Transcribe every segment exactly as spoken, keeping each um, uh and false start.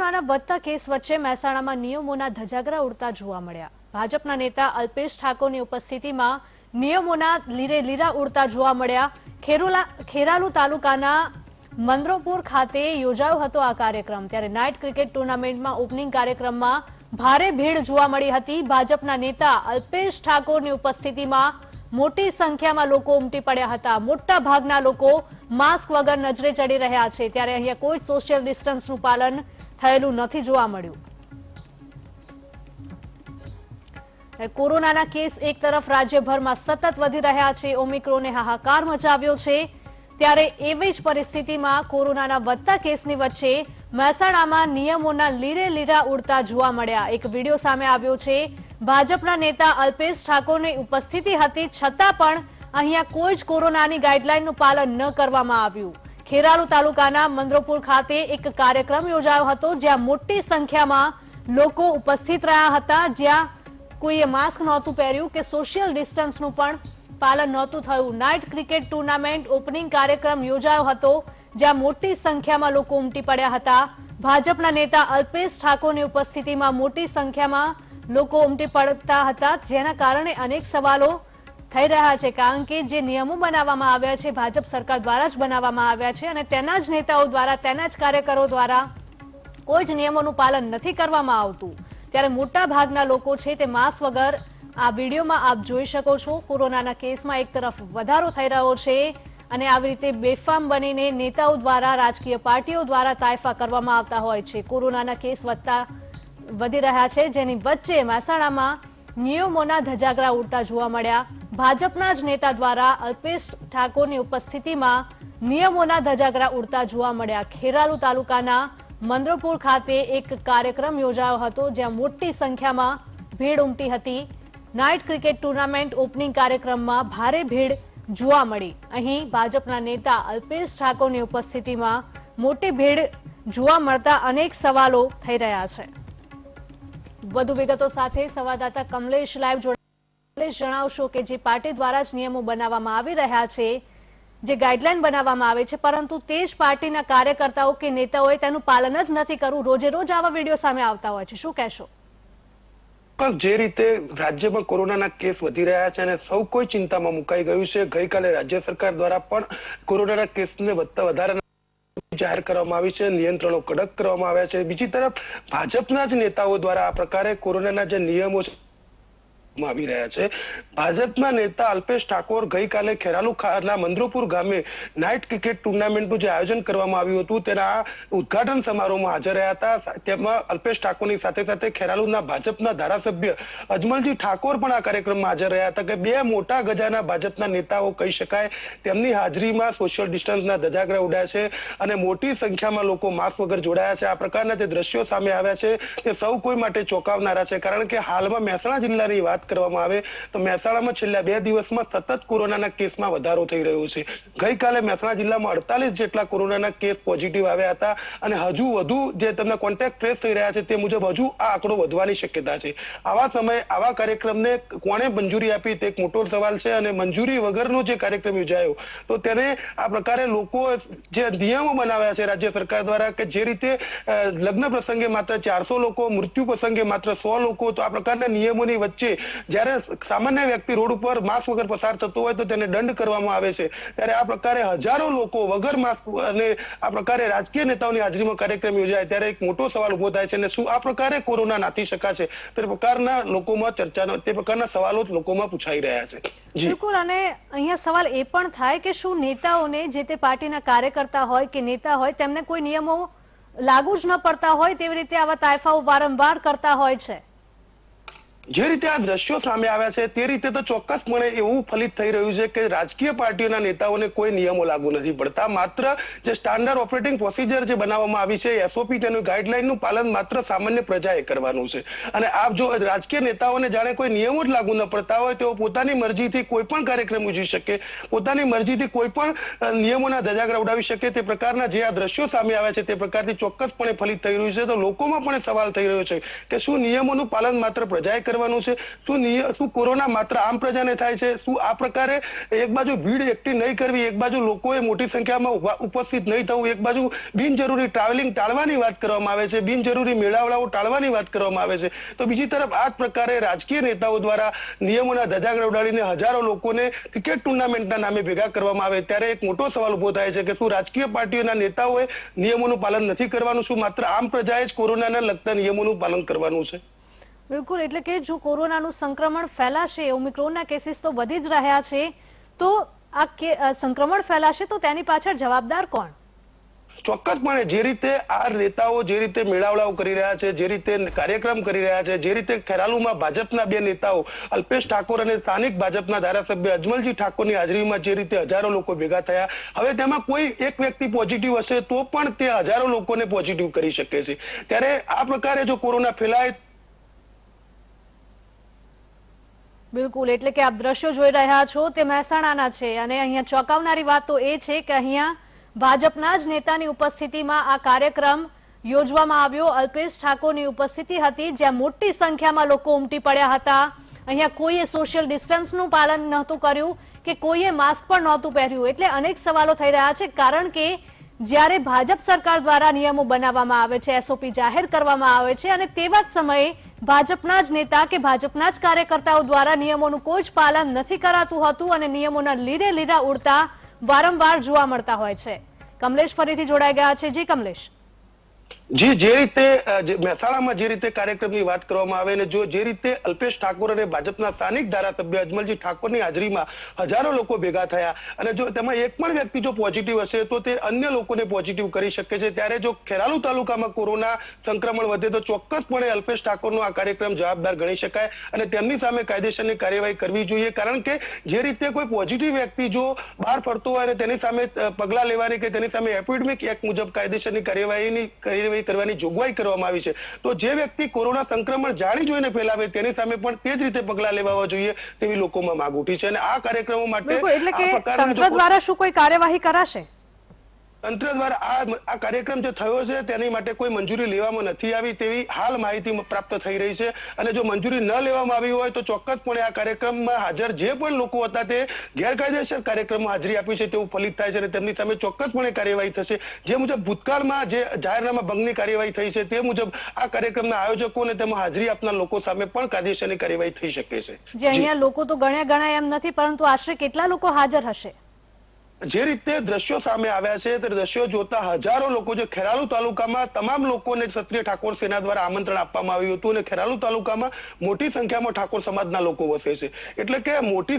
કોરોનાના વધતા કેસ વચ્ચે મહેસાણામાં નિયમોના ધજાગરા ઉડતા જોવા મળ્યા। ભાજપના નેતા અલ્પેશ ઠાકોરની ઉપસ્થિતિમાં નિયમોના લીરે લીરા ઉડતા જોવા મળ્યા। ખેરોલા ખેરાલુ તાલુકાના મંદરોપુર ખાતે યોજાયો હતો આ કાર્યક્રમ। ત્યારે નાઇટ ક્રિકેટ ટુર્નામેન્ટમાં ઓપનિંગ કાર્યક્રમમાં ભારે ભીડ જોવા મળી હતી। ભાજપના નેતા અલ્પેશ ઠાકોરની ઉપસ્થિતિમાં મોટી સંખ્યામાં લોકો ઉમટી પડ્યા હતા। મોટા ભાગના લોકો માસ્ક વગર નજરે ચડી રહ્યા છે। ત્યારે અહીંયા કોઈ સોશિયલ ડિસ્ટન્સનું પાલન થયેલું નથી જોવા મળ્યું। કોરોનાના કેસ એક તરફ રાજ્યભરમાં સતત વધી રહ્યા છે। ઓમિક્રોને હાહાકાર મચાવ્યો છે। ત્યારે એવી જ પરિસ્થિતિમાં કોરોનાના વધતા કેસની વચ્ચે મહેસાણામાં નિયમોના લીરે લીરા ઉડતા જોવા મળ્યા। એક વિડીયો સામે આવ્યો છે। ભાજપના નેતા અલ્પેશ ઠાકોરની ઉપસ્થિતિ હતી છતાં પણ અહીંયા કોઈ જ કોરોનાની ગાઈડલાઈનનું પાલન ન કરવામાં આવ્યું। ખેરાલુ તાલુકાના મંદરોપુર ખાતે એક કાર્યક્રમ યોજાયો હતો જ્યાં મોટી સંખ્યામાં લોકો ઉપસ્થિત રહ્યા હતા। જ્યાં કોઈએ માસ્ક નહોતું પહેર્યું કે સોશિયલ ડિસ્ટન્સનું પણ પાલન નહોતું થયું। નાઇટ ક્રિકેટ ટુર્નામેન્ટ ઓપનિંગ કાર્યક્રમ યોજાયો હતો જ્યાં મોટી સંખ્યામાં લોકો ઉમટી પડ્યા હતા। ભાજપના નેતા અલ્પેશ ઠાકોરની ઉપસ્થિતિમાં મોટી સંખ્યામાં લોકો ઉમટી પડતા હતા, જેના કારણે અનેક સવાલો થઈ રહ્યા છે। કારણ કે જે નિયમો બનાવવામાં આવ્યા છે ભાજપ સરકાર દ્વારા જ બનાવવામાં આવ્યા છે અને તેના જ નેતાઓ દ્વારા, તેના જ કાર્યકરો દ્વારા કોઈ જ નિયમોનું પાલન નથી કરવામાં આવતું। ત્યારે મોટા ભાગના લોકો છે તે માસ્ક વગર આ વિડીયોમાં આપ જોઈ શકો છો। કોરોનાના કેસમાં એક તરફ વધારો થઈ રહ્યો છે અને આવી રીતે બેફામ બનીને નેતાઓ દ્વારા, રાજકીય પાર્ટીઓ દ્વારા તાયફા કરવામાં આવતા હોય છે। કોરોનાના કેસ વધતા વધી રહ્યા છે, જેની વચ્ચે મહેસાણામાં નિયમોના ધજાગરા ઉડતા જોવા મળ્યા। ભાજપના જ નેતા દ્વારા અલ્પેશ ઠાકોરની ઉપસ્થિતિમાં નિયમોના ધજાગરા ઉડતા જોવા મળ્યા। ખેરાલુ તાલુકાના મંદરોપુર ખાતે એક કાર્યક્રમ યોજાયો હતો જ્યાં મોટી સંખ્યામાં ભીડ ઉમટી હતી। નાઇટ ક્રિકેટ ટુર્નામેન્ટ ઓપનિંગ કાર્યક્રમમાં ભારે ભીડ જોવા મળી। અહીં ભાજપના નેતા અલ્પેશ ઠાકોરની ઉપસ્થિતિમાં મોટી ભીડ જોવા મળતા અનેક સવાલો થઈ રહ્યા છે। વધુ વિગતો સાથે સંવાદદાતા કમલેશ લાઈવ જોડાયા। કમલેશ, જણાવશો કે જે પાર્ટી દ્વારા જ નિયમો બનાવવામાં આવી રહ્યા છે, જે ગાઈડલાઈન બનાવવામાં આવે છે, પરંતુ તે જ પાર્ટીના કાર્યકર્તાઓ કે નેતાઓએ તેનું પાલન જ નથી કરવું। રોજે રોજ આવા વિડીયો સામે આવતા હોય છે, શું કહેશો? જે રીતે રાજ્યમાં કોરોનાના કેસ વધી રહ્યા છે અને સૌ કોઈ ચિંતામાં મુકાઈ ગયું છે। ગઈકાલે રાજ્ય સરકાર દ્વારા પણ કોરોનાના કેસને વધતા વધારા જાહેર કરવામાં આવી છે, નિયંત્રણો કડક કરવામાં આવ્યા છે। બીજી તરફ ભાજપના જ નેતાઓ દ્વારા આ પ્રકારે કોરોનાના જે નિયમો આવી રહ્યા છે। ભાજપના નેતા અલ્પેશ ઠાકોર ગઈકાલે ખેરાલુના મંદરોપુર ગામે નાઇટ ક્રિકેટ ટુર્નામેન્ટનું જે આયોજન કરવામાં આવ્યું હતું તેના ઉદઘાટન સમારોહમાં હાજર રહ્યા હતા। તેમાં અલ્પેશ ઠાકોરની સાથે સાથે ખેરાલુના ભાજપના ધારાસભ્ય અજમલજી ઠાકોર પણ આ કાર્યક્રમમાં હાજર રહ્યા હતા કે બે મોટા ગજાના ભાજપના નેતાઓ કહી શકાય તેમની હાજરીમાં સોશિયલ ડિસ્ટન્સના ધજાગરા ઉડ્યા છે અને મોટી સંખ્યામાં લોકો માસ્ક વગર જોડાયા છે। આ પ્રકારના જે દ્રશ્યો સામે આવ્યા છે તે સૌ કોઈ માટે ચોંકાવનારા છે, કારણ કે હાલમાં મહેસાણા જિલ્લાની વાત કરવામાં આવે તો મહેસાણામાં છેલ્લા બે દિવસમાં સતત કોરોનાના કેસમાં વધારો થઈ રહ્યો છે। ગઈકાલે મહેસાણા જિલ્લામાં અડતાલીસ જેટલા કોરોનાના કેસ પોઝિટિવ આવ્યા હતા અને હજુ વધુ જે તેમના કોન્ટેક્ટ ટ્રેસ થઈ રહ્યા છે તે મુજબ હજુ આ આંકડો વધવાની શક્યતા છે। આવા સમયે આવા કાર્યક્રમને કોણે મંજૂરી આપી તે એક મોટો સવાલ છે અને મંજૂરી વગરનો જે કાર્યક્રમ યોજાયો તો તેને આ પ્રકારે લોકો જે નિયમો બનાવ્યા છે રાજ્ય સરકાર દ્વારા કે જે રીતે લગ્ન પ્રસંગે માત્ર ચારસો લોકો, મૃત્યુ પ્રસંગે માત્ર સો લોકો, તો આ પ્રકારના નિયમોની વચ્ચે જ્યારે સામાન્ય વ્યક્તિ રોડ ઉપર માસ્ક વગર પસાર થતો હોય તો તેને દંડ કરવામાં આવે છે, ત્યારે આ પ્રકારે હજારો લોકો વગર માસ્ક અને આ પ્રકારે રાજકીય નેતાઓની હાજરીમાં કાર્યક્રમ યોજાય ત્યારે એક મોટો સવાલ ઉભો થાય છે અને શું આ પ્રકારે કોરોના નાથી શકાશે તે પ્રકારના લોકોમાં ચર્ચાનો તે પ્રકારના સવાલો લોકોમાં પૂછાઈ રહ્યા છે। બિલકુલ, અને અહીંયા સવાલ એ પણ થાય કે શું નેતાઓને, જે તે પાર્ટીના કાર્યકર્તા હોય કે નેતા હોય, તેમને કોઈ નિયમો લાગુ જ ન પડતા હોય તેવી રીતે આવા તાયફાઓ વારંવાર કરતા હોય છે? જે રીતે આ દ્રશ્યો સામે આવ્યા છે તે રીતે તો ચોક્કસપણે એવું ફલિત થઈ રહ્યું છે કે રાજકીય પાર્ટીઓના નેતાઓને કોઈ નિયમો લાગુ નથી પડતા। માત્ર જે સ્ટાન્ડર્ડ ઓપરેટિંગ પ્રોસિજર જે બનાવવામાં આવી છે, એસઓપી, તેનું ગાઈડલાઈનનું પાલન માત્ર સામાન્ય પ્રજાએ કરવાનું છે। અને આપ જો રાજકીય નેતાઓને જાણે કોઈ નિયમો જ લાગુ ન પડતા હોય તેઓ પોતાની મરજીથી કોઈ પણ કાર્યક્રમ યોજી શકે, પોતાની મરજીથી કોઈ પણ નિયમોના ધજાગરા ઉડાવી શકે, તે પ્રકારના જે આ દ્રશ્યો સામે આવ્યા છે તે પ્રકારથી ચોક્કસપણે ફલિત થઈ રહ્યું છે। તો લોકોમાં પણ સવાલ થઈ રહ્યો છે કે શું નિયમોનું પાલન માત્ર પ્રજાએ કરવાનું છે? શું શું કોરોના માત્ર આમ પ્રજાને થાય છે? શું આ પ્રકારે એક બાજુ ભીડ એકઠી નહીં કરવી, એક બાજુ લોકોએ મોટી સંખ્યામાં ઉપસ્થિત નહીં થવું, એક બાજુ બિનજરૂરી ટ્રાવેલિંગ ટાળવાની વાત કરવામાં આવે છે, બિનજરૂરી મેળાવડાઓ ટાળવાની વાત કરવામાં આવે છે, તો બીજી તરફ આ જ પ્રકારે રાજકીય નેતાઓ દ્વારા નિયમોના ધજાગરા ઉડાડીને હજારો લોકોને ક્રિકેટ ટુર્નામેન્ટના નામે ભેગા કરવામાં આવે, ત્યારે એક મોટો સવાલ ઉભો થાય છે કે શું રાજકીય પાર્ટીઓના નેતાઓએ નિયમોનું પાલન નથી કરવાનું? શું માત્ર આમ પ્રજાએ જ કોરોનાના લગતા નિયમોનું પાલન કરવાનું છે? બિલકુલ, એટલે કે જો કોરોનાનું સંક્રમણ ફેલાશે, ઓમિક્રોનના કેસીસ તો વધી જ રહ્યા છે, તો આ સંક્રમણ ફેલાશે તો તેની પાછળ જવાબદાર કોણ? ચોક્કસપણે જે રીતે આ નેતાઓ જે રીતે મેળાવડાઓ કરી રહ્યા છે, જે રીતે કાર્યક્રમ કરી રહ્યા છે, જે રીતે ખેરાલુમાં ભાજપના બે નેતાઓ અલ્પેશ ઠાકોર અને સ્થાનિક ભાજપના ધારાસભ્ય અજમલજી ઠાકોરની હાજરીમાં જે રીતે હજારો લોકો ભેગા થયા, હવે તેમાં કોઈ એક વ્યક્તિ પોઝિટિવ હશે તો પણ તે હજારો લોકોને પોઝિટિવ કરી શકે છે. ત્યારે આ પ્રકારે જો કોરોના ફેલાય. બિલકુલ, એટલે કે આપ દ્રશ્યો જોઈ રહ્યા છો તે મહેસાણાના છે અને અહીંયા ચોંકાવનારી વાત તો એ છે કે અહીંયા ભાજપના જ નેતાની ઉપસ્થિતિમાં આ કાર્યક્રમ યોજવામાં આવ્યો. અલ્પેશ ઠાકોરની ઉપસ્થિતિ હતી, જ્યાં મોટી સંખ્યામાં લોકો ઉમટી પડ્યા હતા. અહીંયા કોઈએ સોશિયલ ડિસ્ટન્સનું પાલન નહોતું કર્યું કે કોઈએ માસ્ક પણ નહોતું પહેર્યું. એટલે અનેક સવાલો થઈ રહ્યા છે, કારણ કે જ્યારે ભાજપ સરકાર દ્વારા નિયમો બનાવવામાં આવે છે, એસઓપી જાહેર કરવામાં આવે છે અને તેવા જ સમયે ભાજપના જ નેતા કે ભાજપના જ કાર્યકર્તાઓ દ્વારા નિયમોનું કોઈ જ પાલન નથી કરાતું હતું અને નિયમોના લીરે લીરા ઉડતા વારંવાર જોવા મળતા હોય છે. કમલેશ ફરીથી જોડાઈ ગયા છે. જી કમલેશ. જી, જે રીતે મહેસાણામાં જે રીતે કાર્યક્રમની વાત કરવામાં આવે અને જો જે રીતે અલ્પેશ ઠાકોર અને ભાજપના સ્થાનિક ધારાસભ્ય અજમલજી ઠાકોરની હાજરીમાં હજારો લોકો ભેગા થયા અને જો તેમાં એક પણ વ્યક્તિ જો પોઝિટિવ હશે તો તે અન્ય લોકોને પોઝિટિવ કરી શકે છે, ત્યારે જો ખેરાલુ તાલુકામાં કોરોના સંક્રમણ વધે તો ચોક્કસપણે અલ્પેશ ઠાકોરનો આ કાર્યક્રમ જવાબદાર ગણી શકાય અને તેમની સામે કાયદેસરની કાર્યવાહી કરવી જોઈએ. કારણ કે જે રીતે કોઈ પોઝિટિવ વ્યક્તિ જો બહાર ફરતો હોય અને તેની સામે પગલા લેવાની કે તેની સામે એપિડેમિક એક્ટ મુજબ કાયદેસરની કાર્યવાહીની કાર્યવાહી કરવાની જોગવાઈ કરવામાં આવી છે, તો જે વ્યક્તિ કોરોના સંક્રમણ જાણી જોઈને ફેલાવે તેની સામે પણ તે જ રીતે પગલાં લેવા જોઈએ તેવી લોકોમાં માંગ ઉઠી છે. અને આ કાર્યક્રમો માટે એટલે કે તંત્ર દ્વારા શું કોઈ કાર્યવાહી કરાશે? તંત્ર દ્વારા આ આ કાર્યક્રમ જે થયો છે તેની માટે કોઈ મંજૂરી લેવામાં નથી આવી તેવી હાલ માહિતી પ્રાપ્ત થઈ રહી છે અને જો મંજૂરી ન લેવામાં આવી હોય તો ચોક્કસપણે આ કાર્યક્રમમાં હાજર જે પણ લોકો હતા તે ગેરકાયદેસર કાર્યક્રમમાં હાજરી આપી છે તેવું ફલિત થાય છે અને તેમની સામે ચોક્કસપણે કાર્યવાહી થશે. જે મુજબ ભૂતકાળમાં જે જાહેરનામા ભંગની કાર્યવાહી થઈ છે તે મુજબ આ કાર્યક્રમના આયોજકો અને તેમાં હાજરી આપનાર લોકો સામે પણ કાયદેસરની કાર્યવાહી થઈ શકે છે. જે અહીંયા લોકો તો ગણ્યા ગણાય એમ નથી, પરંતુ આશરે કેટલા લોકો હાજર હશે? જે રીતે દ્રશ્યો સામે આવ્યા છે તે દ્રશ્યો જોતા હજારો લોકો, જે ખેરાલુ તાલુકામાં તમામ લોકોને ક્ષત્રિય ઠાકોર સેના દ્વારા આમંત્રણ આપવામાં આવ્યું હતું અને ખેરાલુ તાલુકામાં મોટી સંખ્યામાં ઠાકોર સમાજના લોકો વસે છે, એટલે કે મોટી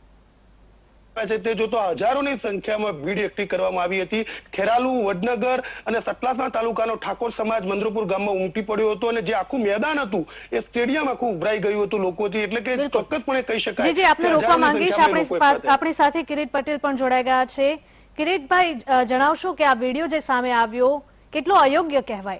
છે તે જોતો હજારોની સંખ્યામાં ભીડ એકઠી કરવામાં આવી હતી. ખેરાલુ, વડનગર અને સતલાસણા તાલુકાનો ઠાકોર સમાજ મંદ્રપુર ગામમાં ઉમટી પડ્યો હતો અને જે આખું મેદાન હતું એ સ્ટેડિયમ આખું ઉભરાઈ ગયું હતું લોકોથી, એટલે કે ચોક્કસપણે કહી શકાય. જી, આપને રોકવા માંગીશ. આપણી સાથે કિરીટ પટેલ પણ જોડાઈ ગયા છે. કિરીટભાઈ, જણાવશો કે આ વિડીયો જે સામે આવ્યો કેટલો અયોગ્ય કહેવાય?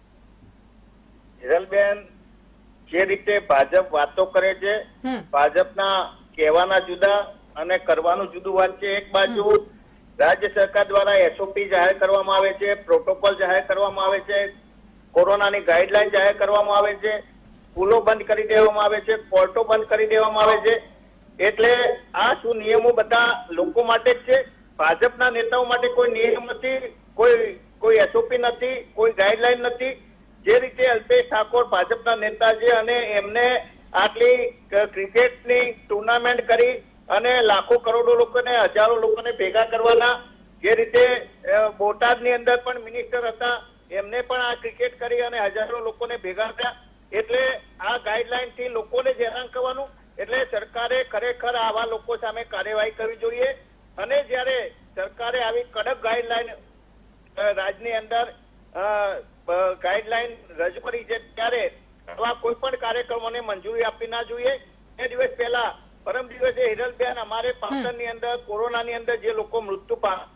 હિરલબેન, જે રીતે ભાજપ વાતો કરે છે, ભાજપના કહેવાના જુદા અને કરવાનું જુદું વાત છે. એક બાજુ રાજ્ય સરકાર દ્વારા એસઓપી જાહેર કરવામાં આવે છે, પ્રોટોકોલ જાહેર કરવામાં આવે છે, કોરોનાની ગાઈડલાઈન જાહેર કરવામાં આવે છે, સ્કૂલો બંધ કરી દેવામાં આવે છે, કોર્ટો બંધ કરી દેવામાં આવે છે. એટલે આ શું નિયમો બધા લોકો માટે જ છે? ભાજપના નેતાઓ માટે કોઈ નિયમ નથી, કોઈ કોઈ એસઓપી નથી, કોઈ ગાઈડલાઈન નથી. જે રીતે અલ્પેશ ઠાકોર ભાજપના નેતા છે અને એમને આટલી ક્રિકેટની ટુર્નામેન્ટ કરી અને લાખો કરોડો લોકોને, હજારો લોકોને ભેગા કરવાના, જે રીતે બોટાદની અંદર પણ મિનિસ્ટર હતા એમને પણ આ ક્રિકેટ કરી અને હજારો લોકોને ભેગા થયા. એટલે આ ગાઈડલાઈન થી લોકોને જ હેરાન કરવાનું. એટલે સરકારે ખરેખર આવા લોકો સામે કાર્યવાહી કરવી જોઈએ અને જયારે સરકારે આવી કડક ગાઈડલાઈન રાજ્યની અંદર ગાઈડલાઈન રજૂ કરી છે ત્યારે આવા કોઈ પણ કાર્યક્રમોને મંજૂરી આપવી ના જોઈએ. એ દિવસ પહેલા પરમ દિવસે હિરલબેન અમારે પાટણની અંદર કોરોનાની અંદર જે લોકો મૃત્યુ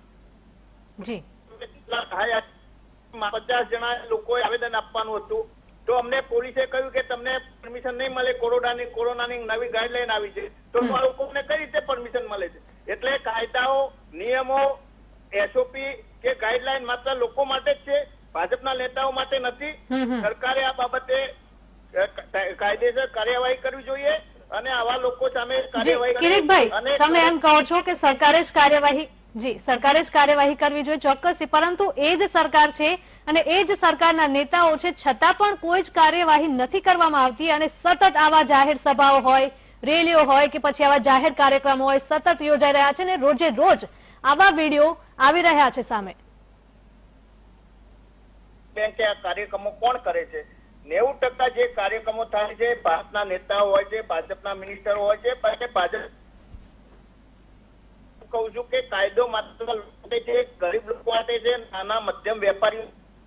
પામ્યા પચાસ જણા લોકોએ આવેદન આપવાનું હતું, તો અમને પોલીસે કહ્યું કે તમને પરમિશન નહીં મળે, કોરોનાની કોરોનાની નવી ગાઈડલાઈન આવી છે, તો આ લોકોને કઈ રીતે પરમિશન મળે છે? એટલે કાયદાઓ, નિયમો, એસઓપી કે ગાઈડલાઈન માત્ર લોકો માટે જ છે, ભાજપના નેતાઓ માટે નથી. સરકારે આ બાબતે કાયદેસર કાર્યવાહી કરવી જોઈએ અને આવા લોકો સામે કાર્યવાહી. કિરીટભાઈ, તમે એમ કહો છો કે સરકારે જ કાર્યવાહી જી સરકારે જ કાર્યવાહી કરવી જોઈએ, ચોક્કસ, પરંતુ એ જ સરકાર છે અને એ જ સરકારના નેતાઓ છે, છતાં પણ કોઈ જ કાર્યવાહી નથી કરવામાં આવતી અને સતત આવા જાહેર સભાઓ હોય, રેલીઓ હોય કે પછી આવા જાહેર કાર્યક્રમો હોય સતત યોજાઈ રહ્યા છે અને રોજે રોજ આવા વિડીયો આવી રહ્યા છે સામે. બેન કે આ કાર્યક્રમો કોણ કરે છે? નેવું ટકા જે કાર્યક્રમો થાય છે ભાજપના નેતાઓ હોય છે, ભાજપના મિનિસ્ટરો હોય છે. ભાજપ કહું છું કે કાયદો માત્ર માટે છે, ગરીબ લોકો માટે છે, નાના મધ્યમ વેપારીઓ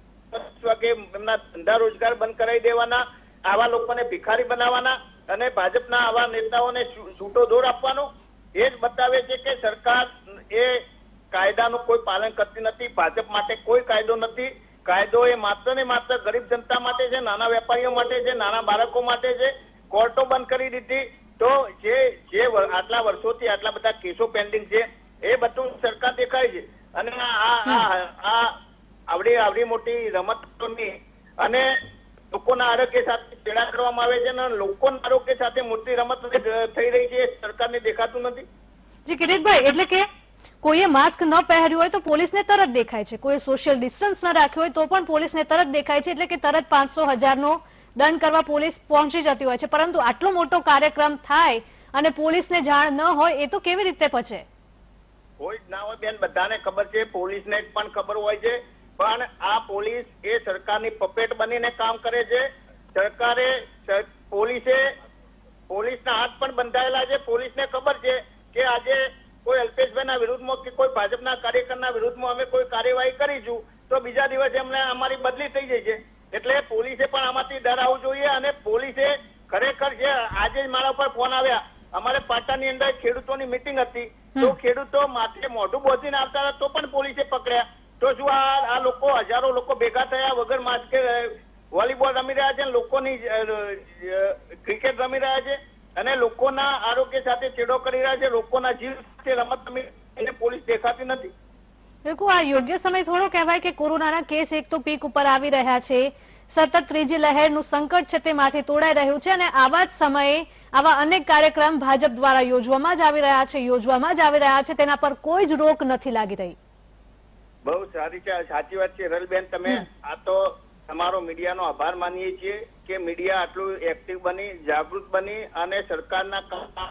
કે એમના ધંધા રોજગાર બંધ કરાવી દેવાના, આવા લોકોને ભિખારી બનાવવાના અને ભાજપના આવા નેતાઓને છૂટો દોર આપવાનો એ જ બતાવે છે કે સરકાર એ કાયદાનું કોઈ પાલન કરતી નથી. ભાજપ માટે કોઈ કાયદો નથી. કાયદો એ માત્ર ને માત્ર ગરીબ જનતા માટે છે, નાના વેપારીઓ માટે છે, નાના બાળકો માટે છે. કોર્ટો બંધ કરી દીધી. તો જે જે આટલા વર્ષોથી આટલા બધા કેસો પેન્ડિંગ છે એ બધું સરકાર દેખાય છે અને આ આ આવડી આવડી મોટી રમતોની અને લોકોના આરોગ્ય સાથે ચેડા કરવામાં આવે છે અને લોકોના આરોગ્ય સાથે મોટી રમત થઈ રહી છે, સરકારને દેખાતું નથી. જી કિરીટભાઈ, એટલે કે કોઈએ માસ્ક ન પહેર્યું હોય તો પોલીસને તરત દેખાય છે, કોઈ સોશિયલ ડિસ્ટન્સ ન રાખ્યું હોય તો પણ પોલીસને તરત દેખાય છે, એટલે કે તરત પાંચસો હજારનો દંડ કરવા પોલીસ પહોંચી જતી હોય છે. પરંતુ આટલો મોટો કાર્યક્રમ થાય અને પોલીસને જાણ ન હોય એ તો કેવી રીતે પચે? કોઈ જ ના હોય બેન, બધાને ખબર છે, પોલીસને પણ ખબર હોય છે, પણ આ પોલીસ એ સરકારની પપેટ બનીને કામ કરે છે. સરકારે પોલીસે પોલીસના હાથ પણ બંધાયેલા છે. પોલીસને ખબર છે કે આજે કોઈ અલ્પેશભાઈના વિરુદ્ધમાં કે કોઈ ભાજપના કાર્યકરના વિરુદ્ધમાં અમે કોઈ કાર્યવાહી કરીશું તો બીજા દિવસે અમને અમારી બદલી થઈ જાય છે. એટલે પોલીસે પણ આમાંથી ડર આવવું જોઈએ અને પોલીસે ખરેખર છે. આજે જ મારા ઉપર ફોન આવ્યા, અમારે પાટણની અંદર ખેડૂતોની મિટિંગ હતી તો ખેડૂતો માથે મોઢું બોધીને આવતા હતા તો પણ પોલીસે પકડ્યા. તો શું આ આ લોકો હજારો લોકો ભેગા થયા વગર માસ્કે વોલીબોલ રમી રહ્યા છે, લોકોની ક્રિકેટ રમી રહ્યા છે અને લોકોના આરોગ્ય સાથે છેડો કરી રહ્યા છે, લોકોના જીવ સાથે રમત રમી એને પોલીસ દેખાતી નથી. બિલકુલ, આ યોગ્ય સમય થોડો કહેવાય કે કોરોનાના કેસ એક તો પીક ઉપર આવી રહ્યા છે, સતત ત્રીજી લહેરનું સંકટ છે તેમાંથી તોડાઈ રહ્યું છે અને આવા જ સમયે આવા અનેક કાર્યક્રમ ભાજપ દ્વારા યોજવામાં જ આવી રહ્યા છે યોજવામાં જ આવી રહ્યા છે તેના પર કોઈ જ રોક નથી લાગી રહી. બહુ સારી છે, સાચી વાત છે રલબેન. તમે આ તો તમારો મીડિયાનો આભાર માનીએ છીએ કે મીડિયા આટલું એક્ટિવ બની, જાગૃત બની અને સરકારના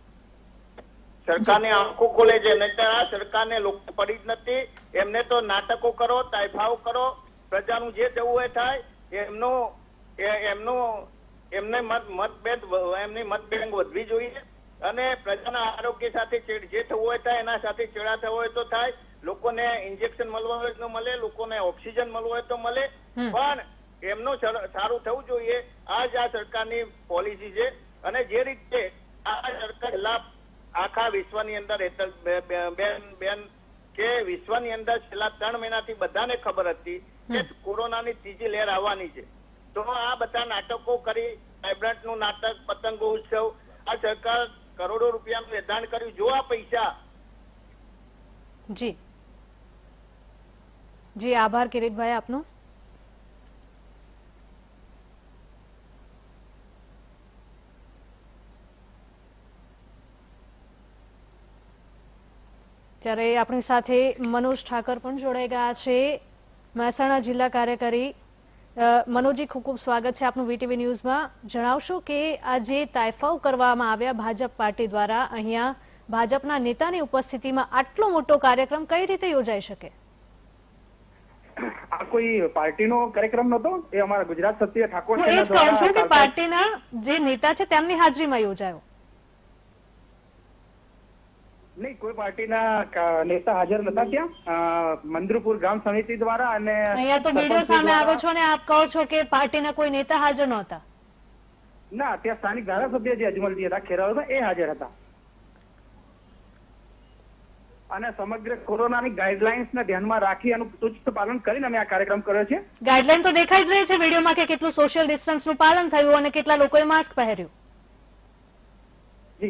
સરકારની આંખો ખોલે છે. નહીતર આ સરકારને લોકો પડી જ નથી. એમને તો નાટકો કરો, તાઇફાઓ કરો, પ્રજાનું જે થવું હોય થાય. એમનું એમનું એમને મત મતભેદ એમની મતબેંક વધવી જોઈએ અને પ્રજાના આરોગ્ય સાથે જે થવું હોય થાય એના સાથે ચેડા થવો હોય તો થાય. લોકોને ઇન્જેક્શન મળવા હોય તો મળે, લોકોને ઓક્સિજન મળવું હોય તો મળે, પણ એમનું સારું થવું જોઈએ. આ જ આ સરકારની પોલિસી છે અને જે રીતે આ સરકાર લાભ આખા વિશ્વની અંદર બેન બેન કે વિશ્વની અંદર છેલ્લા ત્રણ મહિનાથી બધાને ખબર હતી કે કોરોનાની ત્રીજી લહેર આવવાની છે. તો આ બધા નાટકો કરી, વાઇબ્રન્ટ નું નાટક, પતંગો ઉત્સવ, આ સરકાર કરોડો રૂપિયાનું વેચાણ કર્યું. જો આ પૈસા જી જી આભાર કિરીટભાઈ આપનો. ત્યારે આપણી સાથે મનોજ ઠાકર પણ જોડાઈ ગયા છે, મહેસાણા જિલ્લા કાર્યકારી. મનોજી, ખૂબ ખૂબ સ્વાગત છે આપનું વીટીવી ન્યૂઝમાં. જણાવશો કે આ જે તાઇફાઓ કરવામાં આવ્યા ભાજપ પાર્ટી દ્વારા, અહીંયા ભાજપના નેતાની ઉપસ્થિતિમાં આટલો મોટો કાર્યક્રમ કઈ રીતે યોજાઈ શકે? આ કોઈ પાર્ટીનો કાર્યક્રમ નતો, એ અમારા ગુજરાત સત્ય ઠાકોર એ જ કહું છું કે પાર્ટીના જે નેતા છે તેમની હાજરીમાં યોજાયો. નહીં, કોઈ પાર્ટીના નેતા હાજર નતા ત્યાં. મંદિરપુર ગ્રામ સમિતિ દ્વારા અને અહીંયા તો વિડીયો સામે આવ્યો છો ને આપ કહો છો કે પાર્ટીના કોઈ નેતા હાજર નહોતા. ના, ત્યાં સ્થાનિક ધારાસભ્ય જે અજમલજી હતા ખેરાલુ એ હાજર હતા અને સમગ્ર કોરોનાની ગાઈડલાઇન્સ ને ધ્યાનમાં રાખી એનું ચુસ્ત પાલન કરીને અમે આ કાર્યક્રમ કર્યો છે. ગાઈડલાઇન તો દેખાઈ જ રહી છે વિડીયોમાં કે કેટલું સોશિયલ ડિસ્ટન્સ નું પાલન થયું અને કેટલા લોકોએ માસ્ક પહેર્યું. જી,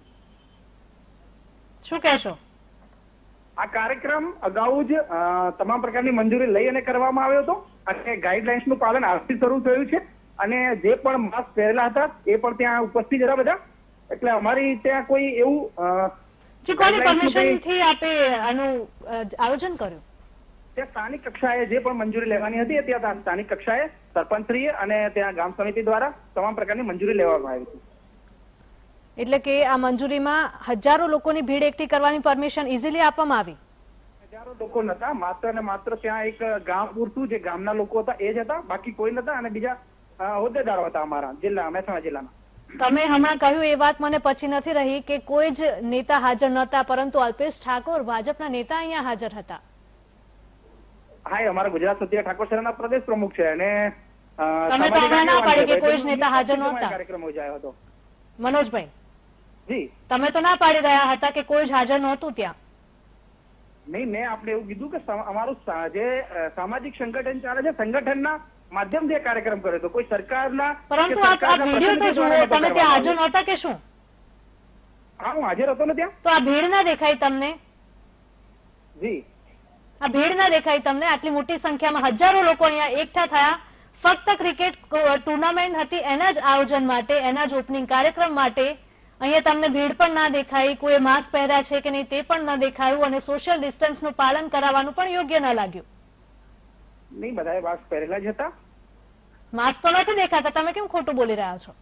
શું કહેશો? આ કાર્યક્રમ અગાઉ જ તમામ પ્રકારની મંજૂરી લઈ અને કરવામાં આવ્યો હતો અને ગાઈડલાઇન્સ નું પાલન આજથી શરૂ થયું છે અને જે પણ માસ્ક પહેરેલા હતા એ પણ ત્યાં ઉપસ્થિત હતા બધા. એટલે અમારી ત્યાં કોઈ એવું કોની પરમિશન થી આપે આનું આયોજન કર્યું? ત્યાં સ્થાનિક કક્ષાએ જે પણ મંજૂરી લેવાની હતી ત્યાં સ્થાનિક કક્ષાએ સરપંચશ્રીએ અને ત્યાં ગામ સમિતિ દ્વારા તમામ પ્રકારની મંજૂરી લેવામાં આવી હતી. એટલે કે આ મંજૂરીમાં હજારો લોકોની ભીડ એકઠી કરવાની પરમિશન ઇઝીલી આપવામાં આવી? હજારો લોકો નતા, માત્ર ને માત્ર ત્યાં એક ગામ પૂરતું જે ગામના લોકો હતા એ જ હતા, બાકી કોઈ નતા. અને બીજા હોદ્દેદારો હતા અમારા જિલ્લા મહેસાણા જિલ્લાના. તમે હમણાં કહ્યું એ વાત મને પછી નથી રહી કે કોઈ જ નેતા હાજર નતા, પરંતુ અલ્પેશ ઠાકોર ભાજપના નેતા અહીંયા હાજર હતા. હા, એ અમારા ગુજરાત સત્ય ઠાકોર સેનાના પ્રદેશ પ્રમુખ છે અને તમે તો હમણાં ના પાડી કે કોઈ જ નેતા હાજર નહોતા. કાર્યક્રમ યોજાયો હતો. મનોજભાઈ જી, તમે તો ના પાડી રહ્યા હતા કે કોઈ જ હાજર નહોતું ત્યાં? નહીં, મેં આપણે એવું કીધું કે અમારું જે સામાજિક સંગઠન ચાલે છે સંગઠનના માધ્યમથી કાર્યક્રમ કર્યો હતો, કોઈ સરકારના. પરંતુ આ વિડીયો તો જુઓ, તમે ત્યાં હાજર નહોતા કે શું? હા, હું હાજર હતો ને ત્યાં. તો આ ભીડ ના દેખાય તમને? જી, આ ભીડ ના દેખાય તમને? આટલી મોટી સંખ્યામાં હજારો લોકો અહીંયા એકઠા થયા ફક્ત ક્રિકેટ ટુર્નામેન્ટ હતી એના જ આયોજન માટે, એના જ ઓપનિંગ કાર્યક્રમ માટે. અહીંયા તમને ભીડ પણ ના દેખાઈ, કોઈ માસ્ક પહેર્યા છે કે નહીં તે પણ ના દેખાયું, અને સોશિયલ ડિસ્ટન્સનું પાલન કરાવવાનું પણ યોગ્ય ના લાગ્યું. નહીં, બધાએ માસ્ક પહેરેલા જ હતા. માસ્ક તો નથી દેખાતા, તમે કેમ ખોટું બોલી રહ્યા છો?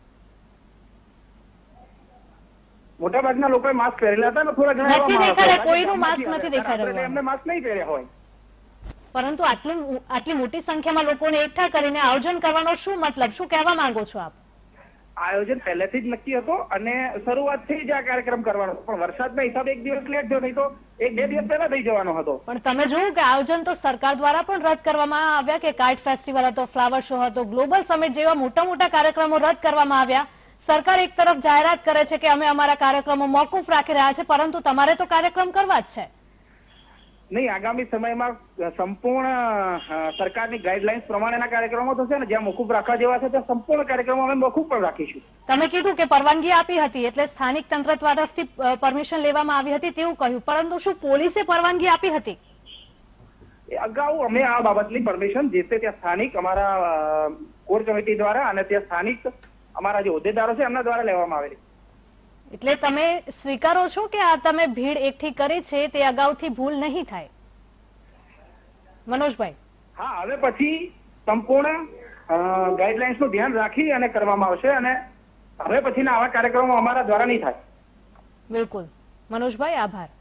મોટા ભાગના લોકોએ માસ્ક પહેરેલા હતા ને થોડા ઘણા નથી દેખાડે, કોઈનું માસ્ક નથી દેખાઈ રહ્યું. એમને માસ્ક નહીં પહેર્યા હોય. પરંતુ આટલું આટલી મોટી સંખ્યામાં લોકોને એકઠા કરીને આયોજન કરવાનો શું મતલબ? શું કહેવા માંગો છો આપ? આયોજન પહેલેથી જ નક્કી હતો અને શરૂઆતથી જ આ કાર્યક્રમ કરવાનો હતો, પણ વરસાદના હિસાબે એક દિવસ લેટ થયો, નહીં તો એક બે દિવસ પહેલા થઈ જવાનો હતો. પણ તમે જોયું કે આયોજન તો સરકાર દ્વારા પણ રદ કરવામાં આવ્યા, કે કાઇટ ફેસ્ટિવલ હતો, ફ્લાવર શો હતો, ગ્લોબલ સમિટ જેવા મોટા મોટા કાર્યક્રમો રદ કરવામાં આવ્યા. સરકાર એક તરફ જાહેરાત કરે છે કે અમે અમારા કાર્યક્રમો મોકૂફ રાખી રહ્યા છે, પરંતુ તમારે તો કાર્યક્રમ કરવા જ છે. નહીં, આગામી સમયમાં સંપૂર્ણ સરકારની ગાઈડલાઇન્સ પ્રમાણેના કાર્યક્રમો થશે ને જ્યાં મોકૂફ રાખવા જેવા છે ત્યાં સંપૂર્ણ કાર્યક્રમો અમે મોકૂફ પણ રાખીશું. તમે કીધું કે પરવાનગી આપી હતી એટલે સ્થાનિક તંત્ર તરફથી પરમિશન લેવામાં આવી હતી તેવું કહ્યું, પરંતુ શું પોલીસે પરવાનગી આપી હતી? અગાઉ અમે આ બાબતની પરમિશન જે તે ત્યાં સ્થાનિક અમારા કોર કમિટી દ્વારા અને ત્યાં સ્થાનિક અમારા જે હોદ્દેદારો છે એમના દ્વારા લેવામાં આવેલી. એટલે તમે સ્વીકારો છો કે આ તમે ભીડ એકઠી કરી છે તે અગાઉથી ભૂલ નહીં થાય? મનોજભાઈ, હા, હવે પછી સંપૂર્ણ ગાઈડલાઇન્સ નું ધ્યાન રાખી અને કરવામાં આવશે અને હવે પછીના આવા કાર્યક્રમો અમારા દ્વારા નહીં થાય. બિલકુલ. મનોજભાઈ, આભાર.